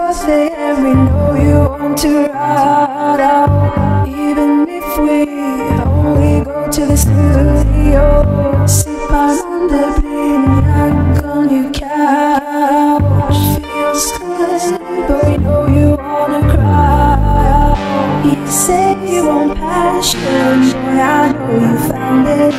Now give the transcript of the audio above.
birthday and we know you want to ride out. Even if we only go to the studio, sip on the bleeding on your couch. Feels good, but we know you wanna cry. You say you want passion, boy, I know you found it.